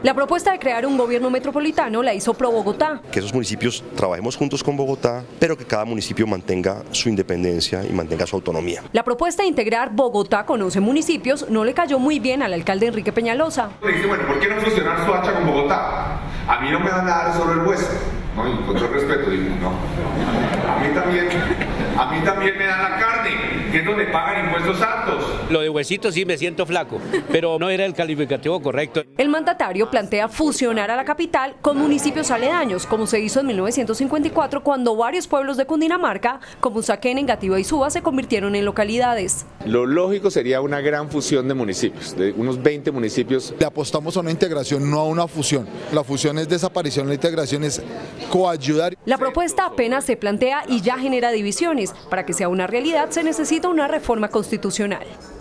La propuesta de crear un gobierno metropolitano la hizo Pro Bogotá. Que esos municipios trabajemos juntos con Bogotá, pero que cada municipio mantenga su independencia y mantenga su autonomía. La propuesta de integrar Bogotá con 11 municipios no le cayó muy bien al alcalde Enrique Peñalosa. Dice, bueno, ¿por qué no fusionar Soacha con Bogotá? A mí no me van a dar solo el hueso, ¿no? Y con todo respeto digo, no. A mí también me dan la carne, que es donde pagan impuestos altos. Lo de huesito sí me siento flaco, pero no era el calificativo correcto. El mandatario plantea fusionar a la capital con municipios aledaños, como se hizo en 1954 cuando varios pueblos de Cundinamarca, como Usaquén, Engativá y Suba, se convirtieron en localidades. Lo lógico sería una gran fusión de municipios, de unos 20 municipios. Le apostamos a una integración, no a una fusión. La fusión es desaparición, la integración es coayudar. La propuesta apenas se plantea y ya genera divisiones. Para que sea una realidad se necesita una reforma constitucional.